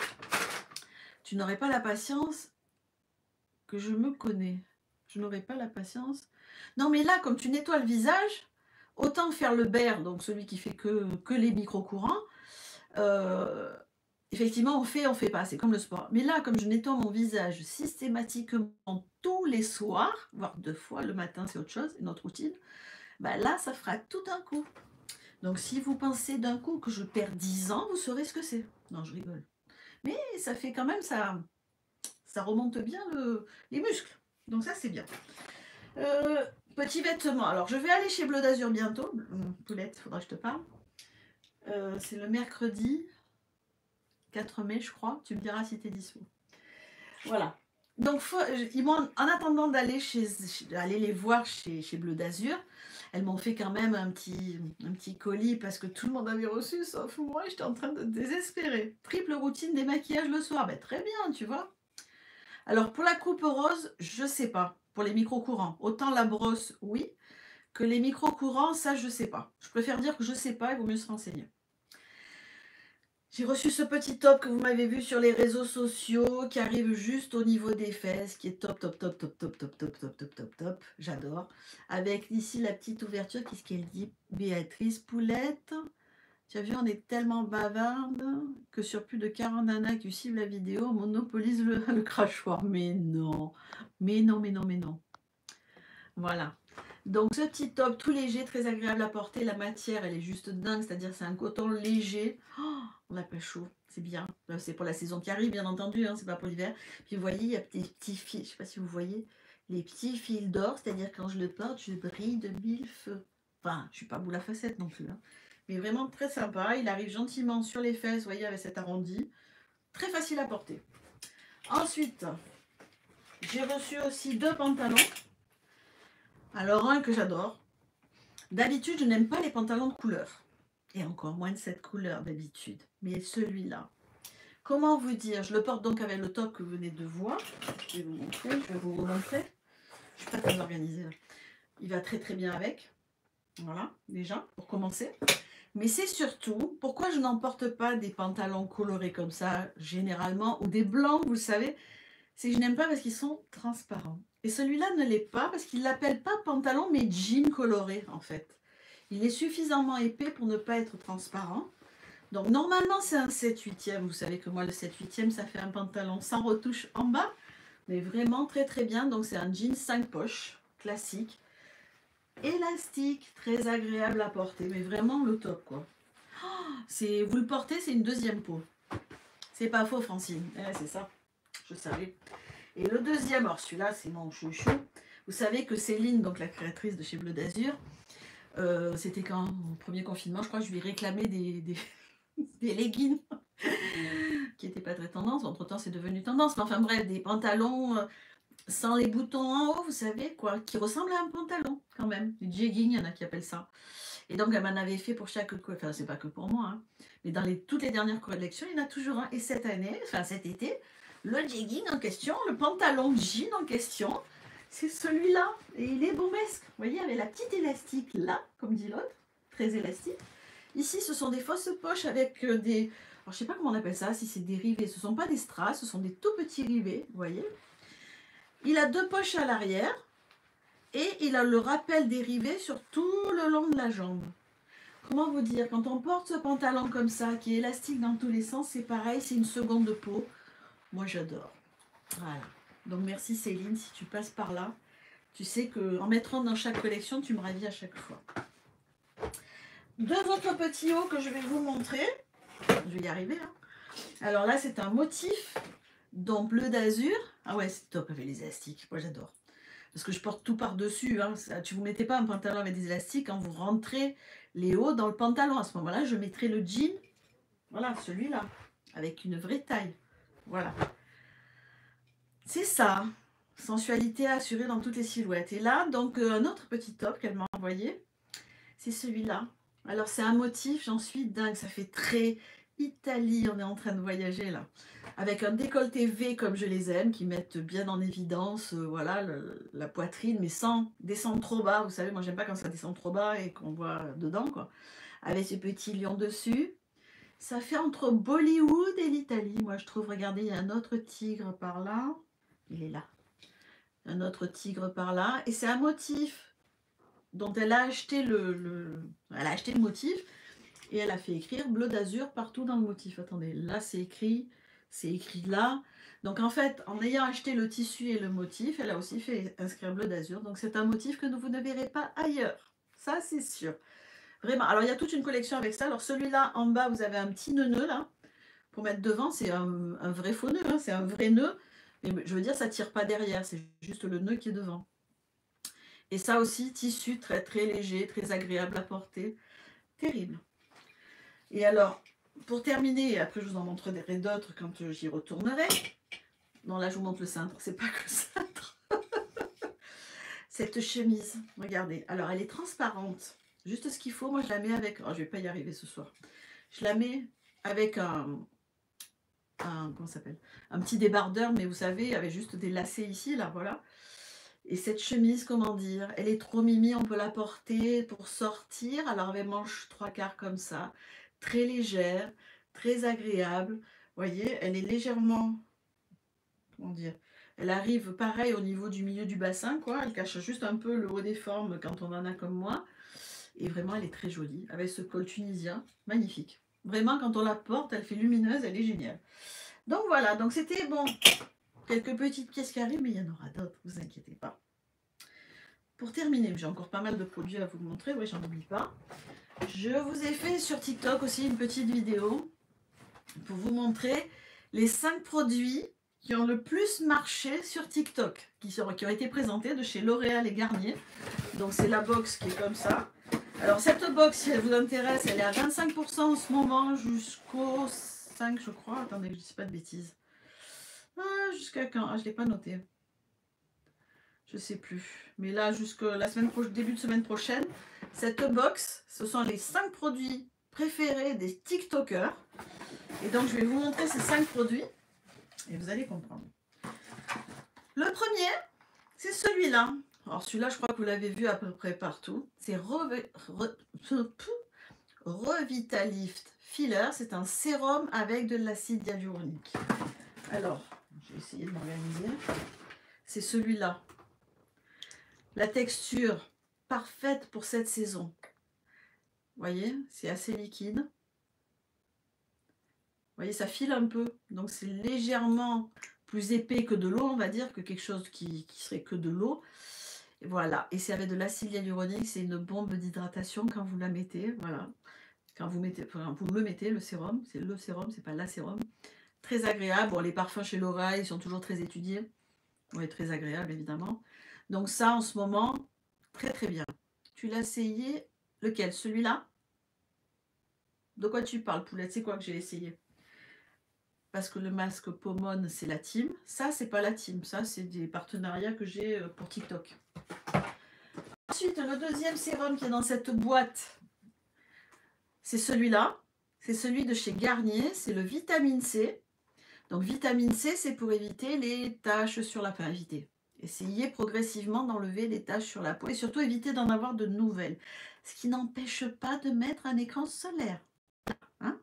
Tu n'aurais pas la patience que je me connais. Je n'aurais pas la patience. Non mais là, comme tu nettoies le visage, autant faire le beurre, donc celui qui fait que les micro-courants. Effectivement, on fait pas, c'est comme le sport. Mais là, comme je nettoie mon visage systématiquement tous les soirs, voire 2 fois, le matin c'est autre chose, une autre routine, bah là, ça fera tout d'un coup. Donc si vous pensez d'un coup que je perds 10 ans, vous saurez ce que c'est. Non, je rigole. Mais ça fait quand même, ça remonte bien les muscles. Donc ça, c'est bien. Petit vêtement. Alors, je vais aller chez Bleu d'Azur bientôt. Poulette, il faudra que je te parle. C'est le mercredi 4 mai, je crois. Tu me diras si tu es dispo. Voilà. Donc, en attendant d'aller les voir chez Bleu d'Azur, elles m'ont fait quand même un petit colis parce que tout le monde avait reçu, sauf moi, j'étais en train de désespérer. Triple routine démaquillage le soir. Ben, très bien, tu vois. Alors, pour la coupe rose, je sais pas. Pour les micro-courants. Autant la brosse, oui, que les micro-courants, ça, je sais pas. Je préfère dire que je sais pas, il vaut mieux se renseigner. J'ai reçu ce petit top que vous m'avez vu sur les réseaux sociaux, qui arrive juste au niveau des fesses, qui est top, top, top, top, top, top, top, top, top, top, top. J'adore. Avec ici la petite ouverture, qu'est-ce qu'elle dit? Béatrice Poulette. Tu as vu, on est tellement bavarde que sur plus de 40 nanas qui suivent la vidéo, on monopolise le crachoir. Mais non, mais non, mais non, mais non. Voilà. Donc ce petit top tout léger, très agréable à porter. La matière, elle est juste dingue, c'est-à-dire c'est un coton léger. Oh, on n'a pas chaud, c'est bien. C'est pour la saison qui arrive, bien entendu, hein, c'est pas pour l'hiver. Puis vous voyez, il y a des petits fils, je ne sais pas si vous voyez, les petits fils d'or, c'est-à-dire quand je le porte, je brille de 1000 feux. Enfin, je ne suis pas boule à facettes non plus. Hein. Mais vraiment très sympa. Il arrive gentiment sur les fesses, vous voyez, avec cet arrondi. Très facile à porter. Ensuite, j'ai reçu aussi 2 pantalons. Alors, un que j'adore. D'habitude, je n'aime pas les pantalons de couleur. Et encore moins de cette couleur d'habitude. Mais celui-là, comment vous dire? Je le porte donc avec le top que vous venez de voir. Je vais vous montrer, je vais vous remontrer. Je suis pas très organisée là. Il va très très bien avec. Voilà, déjà, pour commencer. Mais c'est surtout, pourquoi je n'emporte pas des pantalons colorés comme ça, généralement, ou des blancs, vous le savez, c'est que je n'aime pas parce qu'ils sont transparents. Et celui-là ne l'est pas parce qu'il ne l'appelle pas pantalon, mais jean coloré, en fait. Il est suffisamment épais pour ne pas être transparent. Donc, normalement, c'est un 7/8e. Vous savez que moi, le 7/8e, ça fait un pantalon sans retouche en bas, mais vraiment très, très bien. Donc, c'est un jean 5 poches, classique. Élastique, très agréable à porter, mais vraiment le top quoi. Oh, vous le portez, c'est une deuxième peau. C'est pas faux, Francine. C'est ça, je savais. Et le deuxième, alors celui-là, c'est mon chouchou. Vous savez que Céline, donc la créatrice de chez Bleu d'Azur, c'était quand au premier confinement, je crois que je lui réclamais des leggings qui n'étaient pas très tendance. Entre-temps, c'est devenu tendance. Mais enfin bref, des pantalons sans les boutons en haut, vous savez, quoi, qui ressemblent à un pantalon quand même. Du jegging, il y en a qui appellent ça. Et donc, elle m'en avait fait pour chaque... Enfin, c'est pas que pour moi, hein, mais dans toutes les dernières collections, il y en a toujours un. Et cette année, enfin cet été, le jegging en question, le pantalon de jean en question, c'est celui-là. Et il est bombesque. Vous voyez, avec la petite élastique là, comme dit l'autre, très élastique. Ici, ce sont des fausses poches avec des... Alors, je sais pas comment on appelle ça, si c'est des rivets. Ce ne sont pas des strass, ce sont des tout petits rivets, vous voyez. Il a 2 poches à l'arrière et il a le rappel des rivets sur tout le long de la jambe. Comment vous dire, quand on porte ce pantalon comme ça, qui est élastique dans tous les sens, c'est pareil, c'est une seconde peau. Moi, j'adore. Voilà. Donc, merci Céline, si tu passes par là. Tu sais qu'en mettant dans chaque collection, tu me ravis à chaque fois. De votre petit haut que je vais vous montrer. Je vais y arriver. Hein. Alors là, c'est un motif dans bleu d'azur. Ah ouais, c'est top avec les élastiques. Moi, j'adore. Parce que je porte tout par-dessus. Hein. Tu ne vous mettez pas un pantalon avec des élastiques quand vous rentrez les hauts dans le pantalon. À ce moment-là, je mettrai le jean. Voilà, celui-là. Avec une vraie taille. Voilà. C'est ça. Sensualité assurée dans toutes les silhouettes. Et là, donc, un autre petit top qu'elle m'a envoyé. C'est celui-là. Alors, c'est un motif, j'en suis dingue. Ça fait très Italie. On est en train de voyager, là. Avec un décolleté V comme je les aime, qui mettent bien en évidence voilà, la poitrine, mais sans descendre trop bas. Vous savez, moi, j'aime pas quand ça descend trop bas et qu'on voit dedans, quoi. Avec ce petit lion dessus. Ça fait entre Bollywood et l'Italie. Moi, je trouve, regardez, il y a un autre tigre par là. Il est là. Un autre tigre par là. Et c'est un motif dont elle a acheté elle a acheté le motif et elle a fait écrire bleu d'azur partout dans le motif. Attendez, là c'est écrit là. Donc en fait, en ayant acheté le tissu et le motif, elle a aussi fait inscrire bleu d'azur. Donc c'est un motif que vous ne verrez pas ailleurs. Ça c'est sûr. Vraiment. Alors il y a toute une collection avec ça. Alors celui-là en bas, vous avez un petit nœud là pour mettre devant. C'est un vrai faux nœud, hein, c'est un vrai nœud. Mais je veux dire, ça tire pas derrière, c'est juste le nœud qui est devant. Et ça aussi, tissu très très léger, très agréable à porter. Terrible. Et alors, pour terminer, et après je vous en montrerai d'autres quand j'y retournerai. Non, là je vous montre le cintre, c'est pas que le cintre. Cette chemise, regardez. Alors, elle est transparente. Juste ce qu'il faut, moi je la mets avec... Oh, je vais pas y arriver ce soir. Je la mets avec comment ça s'appelle, un petit débardeur, mais vous savez, avec juste des lacets ici, là, voilà. Et cette chemise, comment dire, elle est trop mimi, on peut la porter pour sortir. Alors, avec manche 3/4 comme ça, très légère, très agréable. Vous voyez, elle est légèrement, comment dire, elle arrive pareil au niveau du milieu du bassin, quoi. Elle cache juste un peu le haut des formes quand on en a comme moi. Et vraiment, elle est très jolie, avec ce col tunisien, magnifique. Vraiment, quand on la porte, elle fait lumineuse, elle est géniale. Donc voilà, donc c'était bon. Quelques petites pièces qui arrivent, mais il y en aura d'autres, vous inquiétez pas. Pour terminer, j'ai encore pas mal de produits à vous montrer, oui, j'en oublie pas. Je vous ai fait sur TikTok aussi une petite vidéo pour vous montrer les 5 produits qui ont le plus marché sur TikTok, qui ont été présentés de chez L'Oréal et Garnier. Donc c'est la box qui est comme ça. Alors cette box, si elle vous intéresse, elle est à 25% en ce moment jusqu'au 5, je crois. Attendez, je ne dis pas de bêtises. Jusqu'à quand? Ah, je ne l'ai pas noté. Je ne sais plus. Mais là, jusqu'à la début de semaine prochaine, cette box, ce sont les 5 produits préférés des TikTokers. Et donc, je vais vous montrer ces 5 produits. Et vous allez comprendre. Le premier, c'est celui-là. Alors, celui-là, je crois que vous l'avez vu à peu près partout. C'est Revitalift Filler. C'est un sérum avec de l'acide hyaluronique. Alors, je vais essayer de m'organiser. C'est celui-là. La texture parfaite pour cette saison. Vous voyez, c'est assez liquide. Vous voyez, ça file un peu. Donc, c'est légèrement plus épais que de l'eau, on va dire, que quelque chose qui serait que de l'eau. Et voilà. Et c'est avec de l'acide hyaluronique. C'est une bombe d'hydratation quand vous la mettez. Voilà. Quand vous mettez, enfin, vous le mettez, le sérum. C'est le sérum, c'est pas la sérum. Très agréable. Bon, les parfums chez L'Oréal, ils sont toujours très étudiés. Oui, très agréable, évidemment. Donc ça, en ce moment, très très bien. Tu l'as essayé, lequel? Celui-là? De quoi tu parles, Poulette? C'est quoi que j'ai essayé? Parce que le masque Pomone, c'est la team. Ça, c'est pas la team. Ça, c'est des partenariats que j'ai pour TikTok. Ensuite, le deuxième sérum qui est dans cette boîte, c'est celui-là. C'est celui de chez Garnier, c'est le vitamine C. Donc vitamine C, c'est pour éviter les taches sur la peau. Éviter. Essayez progressivement d'enlever les taches sur la peau et surtout éviter d'en avoir de nouvelles. Ce qui n'empêche pas de mettre un écran solaire. Hein?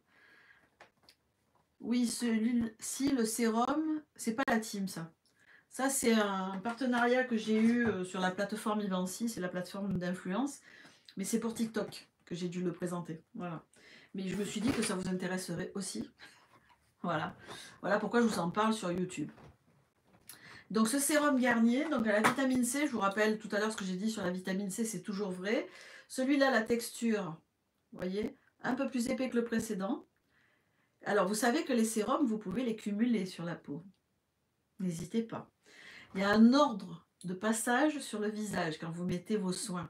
Oui, celui-ci, le sérum, c'est pas la team ça. Ça, c'est un partenariat que j'ai eu sur la plateforme Ivancy, c'est la plateforme d'influence, mais c'est pour TikTok que j'ai dû le présenter. Voilà. Mais je me suis dit que ça vous intéresserait aussi. Voilà. Voilà pourquoi je vous en parle sur YouTube. Donc ce sérum Garnier, donc à la vitamine C, je vous rappelle tout à l'heure ce que j'ai dit sur la vitamine C, c'est toujours vrai. Celui-là, la texture, vous voyez, un peu plus épais que le précédent. Alors vous savez que les sérums, vous pouvez les cumuler sur la peau. N'hésitez pas. Il y a un ordre de passage sur le visage quand vous mettez vos soins.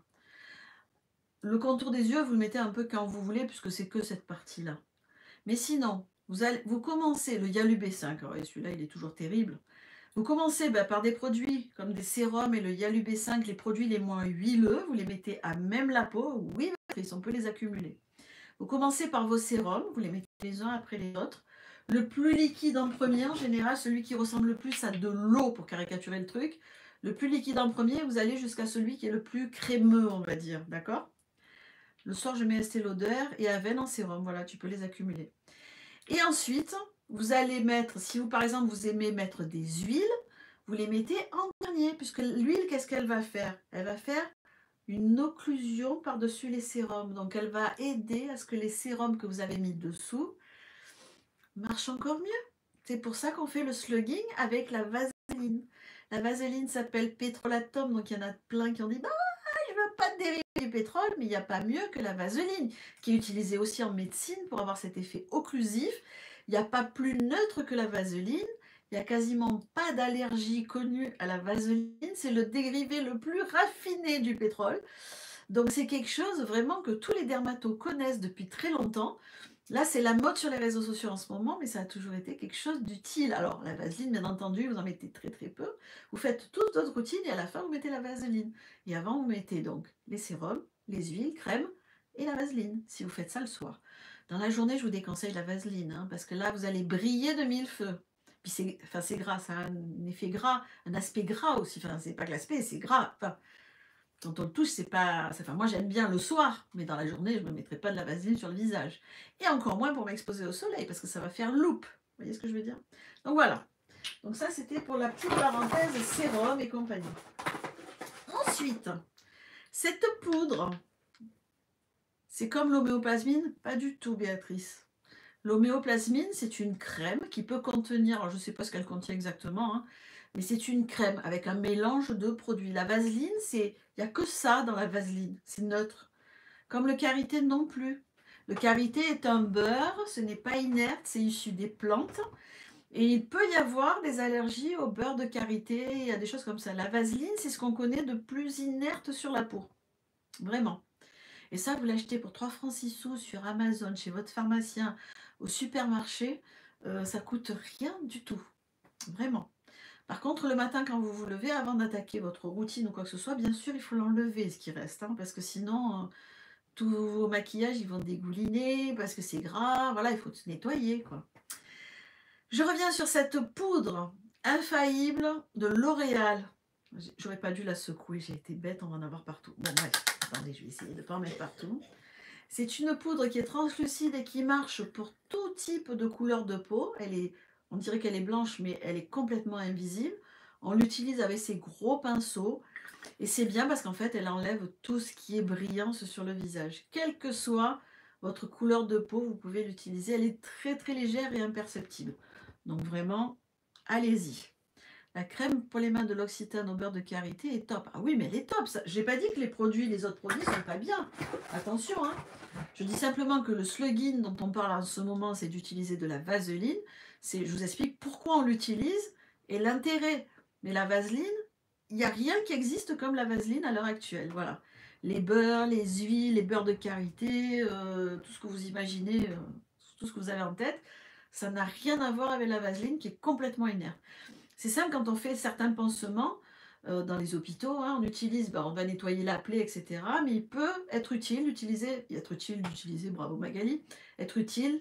Le contour des yeux, vous le mettez un peu quand vous voulez, puisque c'est que cette partie-là. Mais sinon, vous commencez le Yalu B5, celui-là il est toujours terrible. Vous commencez par des produits comme des sérums et le Yalu B5, les produits les moins huileux, vous les mettez à même la peau, oui, on peut les accumuler. Vous commencez par vos sérums, vous les mettez les uns après les autres. Le plus liquide en premier, en général, celui qui ressemble le plus à de l'eau pour caricaturer le truc. Le plus liquide en premier, vous allez jusqu'à celui qui est le plus crémeux, on va dire, d'accord? Le soir, je mets Estée Lauder et Aven en sérum, voilà, tu peux les accumuler. Et ensuite, vous allez mettre, si vous par exemple vous aimez mettre des huiles, vous les mettez en dernier, puisque l'huile, qu'est-ce qu'elle va faire? Elle va faire une occlusion par-dessus les sérums. Donc elle va aider à ce que les sérums que vous avez mis dessous marchent encore mieux. C'est pour ça qu'on fait le slugging avec la vaseline. La vaseline s'appelle pétrolatum, donc il y en a plein qui ont dit bah, je ne veux pas de dérivé du pétrole, mais il n'y a pas mieux que la vaseline, qui est utilisée aussi en médecine pour avoir cet effet occlusif. Il n'y a pas plus neutre que la vaseline. Il n'y a quasiment pas d'allergie connue à la vaseline. C'est le dérivé le plus raffiné du pétrole. Donc c'est quelque chose vraiment que tous les dermatos connaissent depuis très longtemps. Là, c'est la mode sur les réseaux sociaux en ce moment, mais ça a toujours été quelque chose d'utile. Alors, la vaseline, bien entendu, vous en mettez très très peu. Vous faites toute votre routine et à la fin, vous mettez la vaseline. Et avant, vous mettez donc les sérums, les huiles, crème et la vaseline, si vous faites ça le soir. Dans la journée, je vous déconseille la vaseline, hein, parce que là, vous allez briller de mille feux. Puis c'est gras, ça a un effet gras, un aspect gras aussi. Enfin, c'est pas que l'aspect, c'est gras. Enfin, quand on le touche, c'est pas... Enfin, moi, j'aime bien le soir, mais dans la journée, je ne me mettrai pas de la vaseline sur le visage. Et encore moins pour m'exposer au soleil, parce que ça va faire loupe. Vous voyez ce que je veux dire? Donc voilà. Donc ça, c'était pour la petite parenthèse sérum et compagnie. Ensuite, cette poudre, c'est comme l'homéoplasmine? Pas du tout, Béatrice. L'homéoplasmine, c'est une crème qui peut contenir, alors je ne sais pas ce qu'elle contient exactement, hein, mais c'est une crème avec un mélange de produits. La vaseline, il n'y a que ça dans la vaseline, c'est neutre. Comme le karité non plus. Le karité est un beurre, ce n'est pas inerte, c'est issu des plantes. Et il peut y avoir des allergies au beurre de karité, il y a des choses comme ça. La vaseline, c'est ce qu'on connaît de plus inerte sur la peau. Vraiment. Et ça, vous l'achetez pour 3 francs 6 sous sur Amazon, chez votre pharmacien, au supermarché, ça coûte rien du tout. Vraiment. Par contre, le matin, quand vous vous levez, avant d'attaquer votre routine ou quoi que ce soit, bien sûr, il faut l'enlever, ce qui reste, hein, parce que sinon, tous vos maquillages, ils vont dégouliner, parce que c'est gras, voilà, il faut se nettoyer, quoi. Je reviens sur cette poudre infaillible de L'Oréal. J'aurais pas dû la secouer, j'ai été bête, on va en avoir partout. Bon, bref, attendez, je vais essayer de ne pas en mettre partout. C'est une poudre qui est translucide et qui marche pour tout type de couleur de peau. On dirait qu'elle est blanche, mais elle est complètement invisible. On l'utilise avec ses gros pinceaux. Et c'est bien parce qu'en fait, elle enlève tout ce qui est brillance sur le visage. Quelle que soit votre couleur de peau, vous pouvez l'utiliser. Elle est très très légère et imperceptible. Donc vraiment, allez-y. La crème pour les mains de l'Occitane au beurre de karité est top. Ah oui, mais elle est top. Je n'ai pas dit que les autres produits ne sont pas bien. Attention, hein. Je dis simplement que le slugging dont on parle en ce moment, c'est d'utiliser de la vaseline. Je vous explique pourquoi on l'utilise et l'intérêt. Mais la vaseline, il n'y a rien qui existe comme la vaseline à l'heure actuelle. Voilà. Les beurres, les huiles, les beurres de karité, tout ce que vous imaginez, tout ce que vous avez en tête, ça n'a rien à voir avec la vaseline qui est complètement inerte. C'est simple, quand on fait certains pansements, dans les hôpitaux, hein, on utilise, on va nettoyer la plaie, etc. Mais il peut être utile d'utiliser, bravo Magali, être utile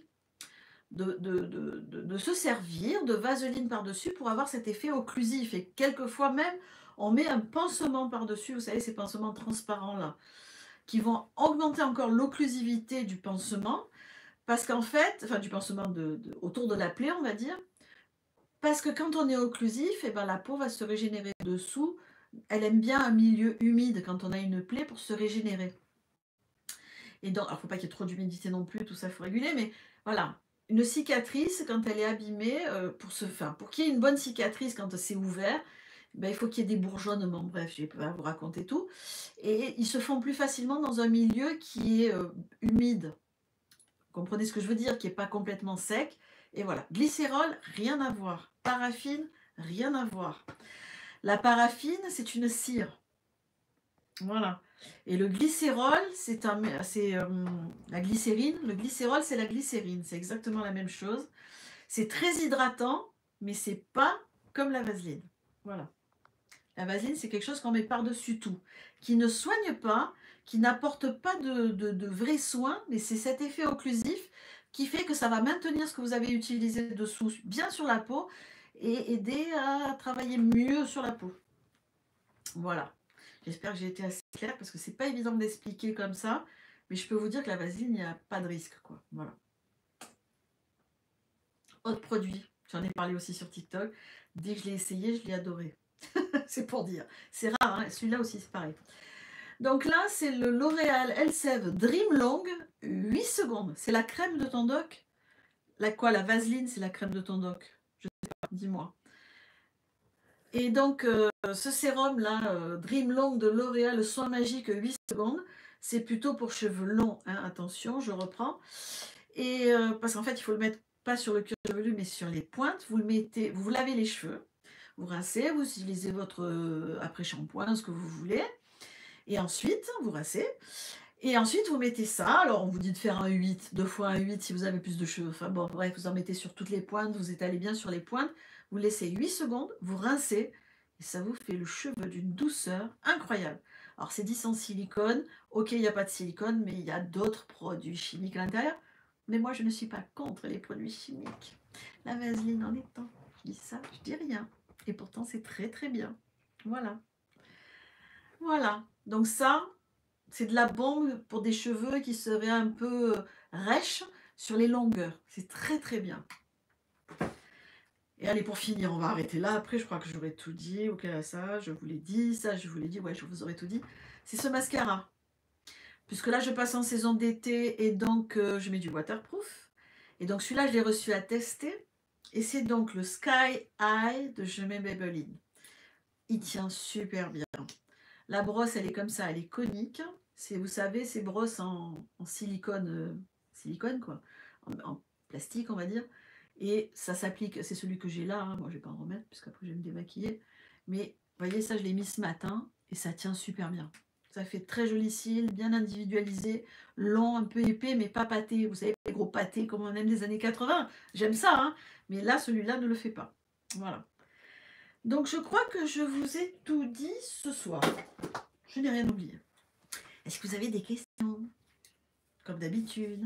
de se servir de vaseline par-dessus pour avoir cet effet occlusif. Et quelquefois même, on met un pansement par-dessus, vous savez, ces pansements transparents là, qui vont augmenter encore l'occlusivité du pansement, parce qu'en fait, enfin du pansement autour de la plaie, on va dire, parce que quand on est occlusif, et ben, la peau va se régénérer dessous. Elle aime bien un milieu humide quand on a une plaie pour se régénérer. Et donc, alors, il ne faut pas qu'il y ait trop d'humidité non plus, tout ça, il faut réguler, mais voilà. Une cicatrice, quand elle est abîmée, pour qu'il y ait une bonne cicatrice quand c'est ouvert, ben, il faut qu'il y ait des bourgeonnements. Bref, je ne vais pas vous raconter tout. Et ils se font plus facilement dans un milieu qui est humide. Vous comprenez ce que je veux dire, qui n'est pas complètement sec. Et voilà. Glycérol, rien à voir. Paraffine, rien à voir. La paraffine, c'est une cire. Voilà. Et le glycérol, c'est la glycérine. Le glycérol, c'est la glycérine. C'est exactement la même chose. C'est très hydratant, mais c'est pas comme la vaseline. Voilà. La vaseline, c'est quelque chose qu'on met par-dessus tout, qui ne soigne pas, qui n'apporte pas de vrais soins, mais c'est cet effet occlusif qui fait que ça va maintenir ce que vous avez utilisé dessous bien sur la peau et aider à travailler mieux sur la peau. Voilà. J'espère que j'ai été assez claire parce que c'est pas évident d'expliquer comme ça, mais je peux vous dire que la vaseline, il n'y a pas de risque, quoi. Voilà. Autre produit, j'en ai parlé aussi sur TikTok. Dès que je l'ai essayé, je l'ai adoré. C'est pour dire. C'est rare, hein. Celui-là aussi, c'est pareil. Donc là, c'est le L'Oréal Elseve Dream Long 8 secondes. C'est la crème de ton doc. La vaseline, c'est la crème de ton doc. Je sais pas, dis-moi. Et donc, ce sérum-là, Dream Long de L'Oréal, le soin magique 8 secondes, c'est plutôt pour cheveux longs. Hein, attention, je reprends. Et parce qu'en fait, il faut le mettre pas sur le cuir chevelu, mais sur les pointes. Vous le mettez, vous lavez les cheveux, vous rincez, vous utilisez votre après-shampoing, ce que vous voulez. Et ensuite, vous rincez. Et ensuite, vous mettez ça. Alors, on vous dit de faire un 8, 2 fois un 8 si vous avez plus de cheveux. Enfin bon, bref, vous en mettez sur toutes les pointes, vous étalez bien sur les pointes. Vous laissez 8 secondes, vous rincez. Et ça vous fait le cheveu d'une douceur incroyable. Alors, c'est dit sans silicone. Ok, il n'y a pas de silicone, mais il y a d'autres produits chimiques à l'intérieur. Mais moi, je ne suis pas contre les produits chimiques. La vaseline en étant. Je dis ça, je dis rien. Et pourtant, c'est très très bien. Voilà. Voilà. Donc ça, c'est de la bombe pour des cheveux qui seraient un peu rêches sur les longueurs. C'est très très bien. Et allez, pour finir, on va arrêter là. Après, je crois que j'aurais tout dit. Ok, ça, je vous l'ai dit. Ça, je vous l'ai dit. Ouais, je vous aurais tout dit. C'est ce mascara. Puisque là, je passe en saison d'été et donc je mets du waterproof. Et donc celui-là, je l'ai reçu à tester. Et c'est donc le Sky High de Jamais Maybelline. Il tient super bien. La brosse, elle est comme ça, elle est conique. C'est, vous savez, ces brosses en silicone, silicone quoi, en plastique, on va dire. Et ça s'applique, c'est celui que j'ai là, hein. Moi je vais pas en remettre, puisqu'après je vais me démaquiller. Mais vous voyez, ça je l'ai mis ce matin, et ça tient super bien. Ça fait très joli cils, bien individualisé, long, un peu épais, mais pas pâté. Vous savez, les gros pâtés comme on aime des années 80. J'aime ça, hein. Mais là, celui-là ne le fait pas. Voilà. Donc je crois que je vous ai tout dit ce soir. Je n'ai rien oublié. Est-ce que vous avez des questions? Comme d'habitude.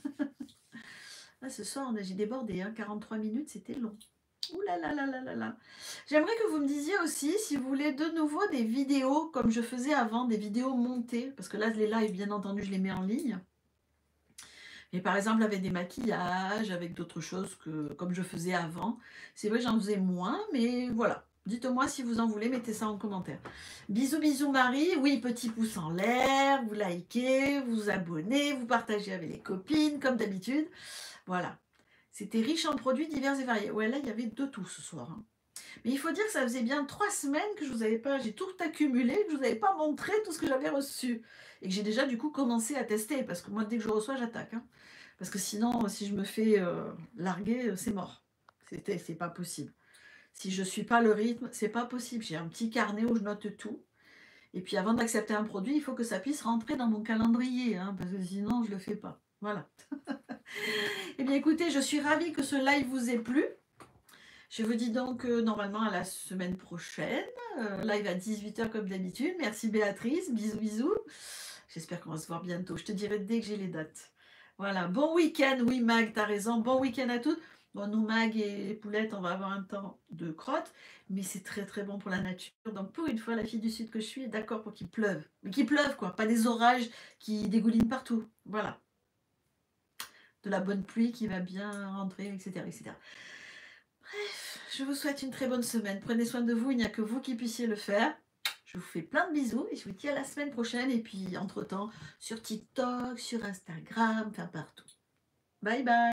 Ah, ce soir, j'ai débordé, hein, 43 minutes, c'était long. Ouh là là là là là là. J'aimerais que vous me disiez aussi si vous voulez de nouveau des vidéos comme je faisais avant, des vidéos montées. Parce que là, les lives, bien entendu, je les mets en ligne. Mais par exemple, avec des maquillages, avec d'autres choses que comme je faisais avant. C'est vrai, j'en faisais moins, mais voilà. Dites-moi si vous en voulez, mettez ça en commentaire. Bisous, bisous Marie. Oui, petit pouce en l'air, vous likez, vous abonnez, vous partagez avec les copines, comme d'habitude. Voilà. C'était riche en produits divers et variés. Ouais, là, il y avait de tout ce soir. Hein. Mais il faut dire que ça faisait bien 3 semaines que je vous avais pas... J'ai tout accumulé, que je vous avais pas montré tout ce que j'avais reçu. Et que j'ai déjà, du coup, commencé à tester. Parce que moi, dès que je reçois, j'attaque. Hein. Parce que sinon, si je me fais larguer, c'est mort. C'est pas possible. Si je ne suis pas le rythme, c'est pas possible. J'ai un petit carnet où je note tout. Et puis avant d'accepter un produit, il faut que ça puisse rentrer dans mon calendrier. Hein, parce que sinon, je ne le fais pas. Voilà. Eh bien écoutez, je suis ravie que ce live vous ait plu. Je vous dis donc normalement à la semaine prochaine. Live à 18 h comme d'habitude. Merci Béatrice. Bisous, bisous. J'espère qu'on va se voir bientôt. Je te dirai dès que j'ai les dates. Voilà. Bon week-end. Oui, Mag, t'as raison. Bon week-end à toutes. Bon, nous, Mag et Poulette, on va avoir un temps de crotte. Mais c'est très, très bon pour la nature. Donc, pour une fois, la fille du Sud que je suis est d'accord pour qu'il pleuve. Mais qu'il pleuve, quoi. Pas des orages qui dégoulinent partout. Voilà. De la bonne pluie qui va bien rentrer, etc., etc. Bref, je vous souhaite une très bonne semaine. Prenez soin de vous, il n'y a que vous qui puissiez le faire. Je vous fais plein de bisous et je vous dis à la semaine prochaine. Et puis, entre-temps, sur TikTok, sur Instagram, enfin partout. Bye bye.